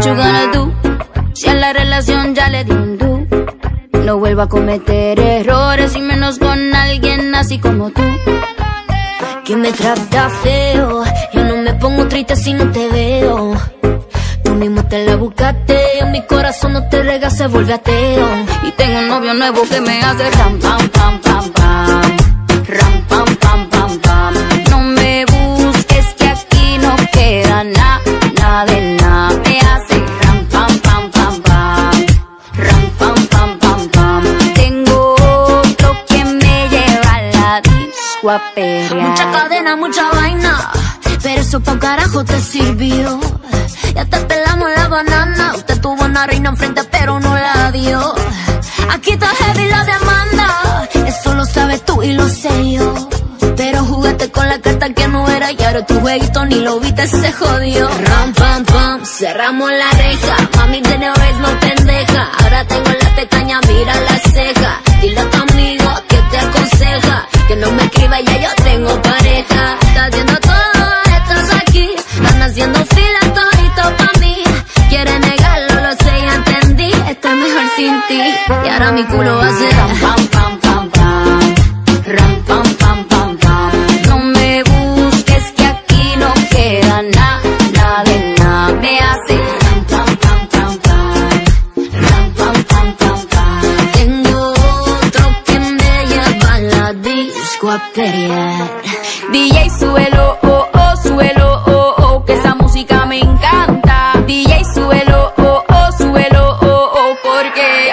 you gonna do? Si a la relación ya le di un do. No vuelvo a cometer errores y menos con alguien así como tú, que me trata feo. Yo no me pongo triste si no te veo. Tú mismo te la buscaste, en mi corazón no te rega, se vuelve ateo. Y tengo un novio nuevo que me hace ram pam pam pam pam, ram pam pam pam pam. No me busques que aquí no queda nada, nada de nada. Me hace ram pam pam pam pam, ram pam pam pam pam. Tengo otro que me lleva a la disco a pelear. Mucha cadena, mucha vaina, pero eso pa' carajo te sirvió. Ya te pelamos la banana. Usted tuvo una reina enfrente pero no la dio. Aquí está heavy la demanda, eso lo sabes tú y lo sé yo. Pero jugaste con la carta que no era y ahora tu jueguito ni lo viste, se jodió. Ram pam pam, cerramos la reja. Mami de nuevo es no pendeja. Ahora tengo la pestaña, mira la ceja. Dile a tu amigo que te aconseja que no me escriba, ya yo tengo pareja. Está haciendo todo, estás aquí. Están haciendo fila todito pa' mí. Quiere negarlo, lo sé, ya entendí. Estoy mejor sin ti. Y ahora mi culo hace ram pam pam pam pam, ram pam pam pam pam. No me busques que aquí no queda nada, nada de nada. Me hace ram pam pam pam pam, ram pam pam pam pam. Tengo otro que me lleva a la disco a pelear. DJ, súbelo, oh, oh, súbelo, oh, oh, que esa música me encanta. DJ, súbelo, oh, oh, súbelo, oh, oh, porque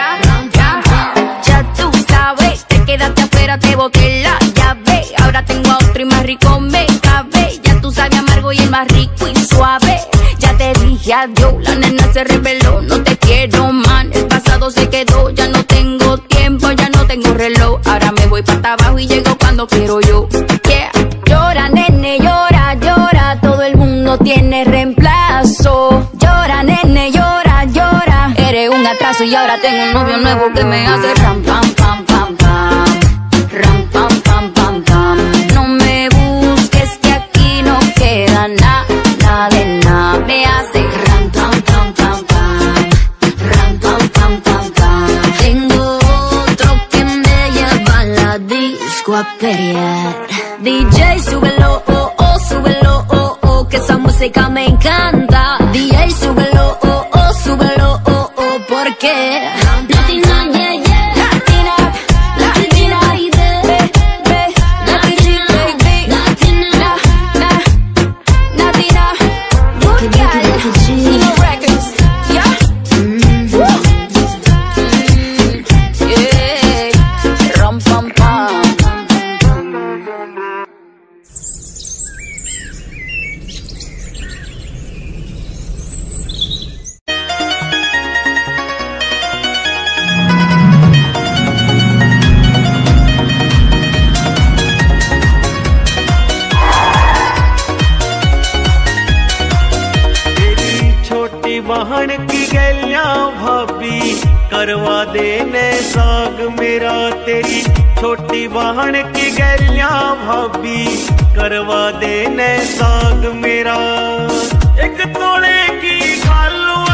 ya tú sabes, te quedaste afuera, te boté la llave. Ahora tengo a otro y más rico me cabe. Ya tú sabes amargo y el más rico y suave. Ya te dije adiós, la nena se reveló, no te quiero, man. El pasado se quedó, ya no tengo tiempo, ya no tengo reloj. Ahora me voy para abajo y llego cuando quiero yo. Yeah. Llora, nene, llora, llora, todo el mundo tiene reemplazo. Llora, nene, llora, llora, eres un atraso y ahora tengo un novio nuevo que me hace ram pam pam pam pam, ram pam pam pam pam. No me busques que aquí no queda nada, nada de nada. Me hace ram pam pam pam pam, ram pam pam pam pam. Tengo otro que me lleva a la disco a pelear. DJ, súbelo, oh, oh, súbelo, oh, oh, que esa música me encanta. DJ, súbelo, oh, oh, súbelo, oh, oh, porque Latina, yeah, yeah. Latina, Latina, baby. Latina, Latina, Latina, Sino Records, yeah. Yeah, ram pam pam. बहन की गैलियां भाभी करवा देने साग मेरा। तेरी छोटी बहन की गैलियां भाभी करवा देने साग मेरा। एक तोड़े की खालू